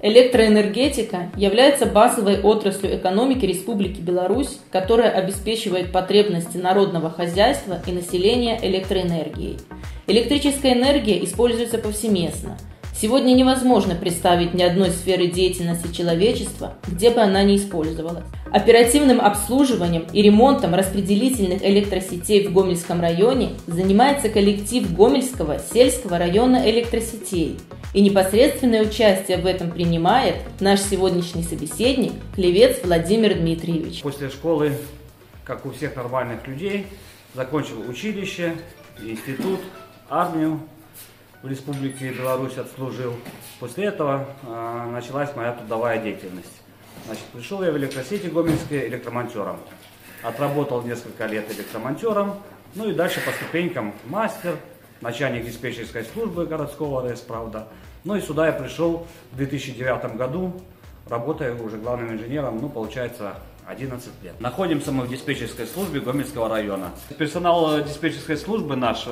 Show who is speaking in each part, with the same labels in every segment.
Speaker 1: Электроэнергетика является базовой отраслью экономики Республики Беларусь, которая обеспечивает потребности народного хозяйства и населения электроэнергией. Электрическая энергия используется повсеместно. Сегодня невозможно представить ни одной сферы деятельности человечества, где бы она ни использовалась. Оперативным обслуживанием и ремонтом распределительных электросетей в Гомельском районе занимается коллектив Гомельского сельского района электросетей. И непосредственное участие в этом принимает наш сегодняшний собеседник, Клевец Владимир Дмитриевич.
Speaker 2: После школы, как у всех нормальных людей, закончил училище, институт, армию. В Республике Беларусь отслужил. После этого началась моя трудовая деятельность. Пришел я в электросети Гомельские электромонтером. Отработал несколько лет электромонтером, ну и дальше по ступенькам мастер, начальник диспетчерской службы городского РЭС, правда. Ну и сюда я пришел в 2009 году, работая уже главным инженером, получается, 11 лет. Находимся мы в диспетчерской службе Гомельского района. Персонал диспетчерской службы наш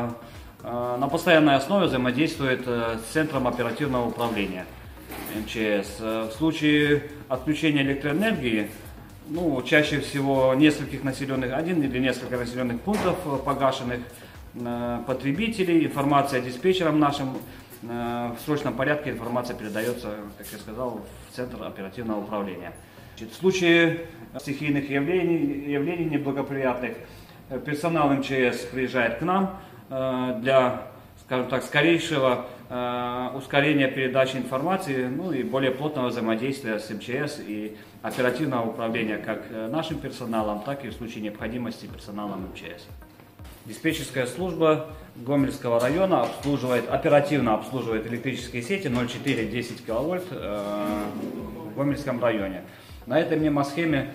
Speaker 2: на постоянной основе взаимодействует с Центром оперативного управления МЧС. В случае отключения электроэнергии, чаще всего один или несколько населенных пунктов погашенных, потребителей, информация диспетчерам нашим, в срочном порядке информация передается, как я сказал, в Центр оперативного управления. В случае стихийных явлений неблагоприятных, персонал МЧС приезжает к нам для, скажем так, скорейшего ускорения передачи информации, и более плотного взаимодействия с МЧС и оперативного управления как нашим персоналом, так и в случае необходимости персоналом МЧС. Диспетчерская служба Гомельского района оперативно обслуживает электрические сети 0,4-10 кВт в Гомельском районе. На этой мемосхеме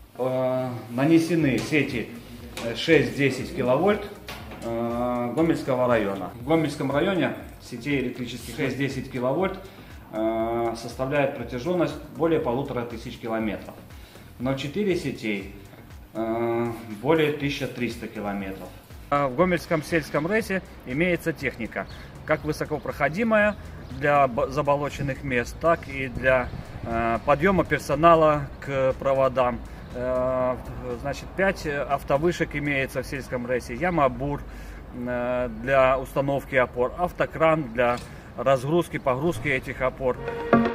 Speaker 2: нанесены сети 6-10 кВт Гомельского района. В Гомельском районе сетей электрических 6-10 кВт составляет протяженность более 1500 километров. 0,4 сетей более 1300 километров. В Гомельском сельском РЭСе имеется техника, как высокопроходимая для заболоченных мест, так и для подъема персонала к проводам. 5 автовышек имеется в сельском РЭСе, яма-бур для установки опор, автокран для разгрузки, погрузки этих опор.